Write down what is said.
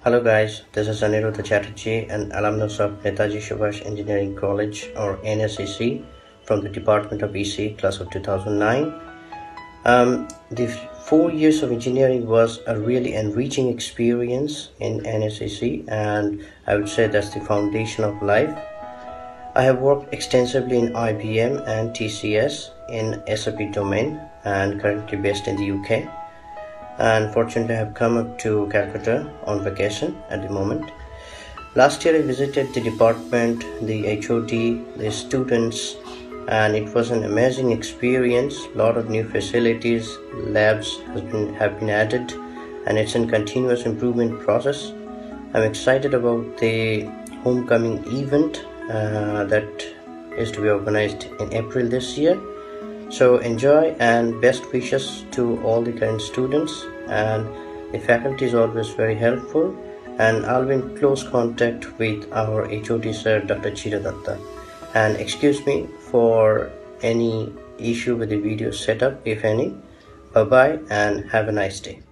Hello guys, this is Aniruddha Chatterjee, an alumnus of Netaji Subhash Engineering College or NSEC from the Department of EC, class of 2009. The 4 years of engineering was a really enriching experience in NSEC, and I would say that's the foundation of life. I have worked extensively in IBM and TCS in SAP domain and currently based in the UK. And fortunately I have come up to Calcutta on vacation at the moment. Last year I visited the department, the HOD, the students, and it was an amazing experience. A lot of new facilities, labs have been added, and it's a continuous improvement process. I'm excited about the homecoming event that is to be organized in April this year. So enjoy, and best wishes to all the current students, and the faculty is always very helpful, and I'll be in close contact with our HOD sir, Dr. Chiradatta. And excuse me for any issue with the video setup, if any. Bye bye and have a nice day.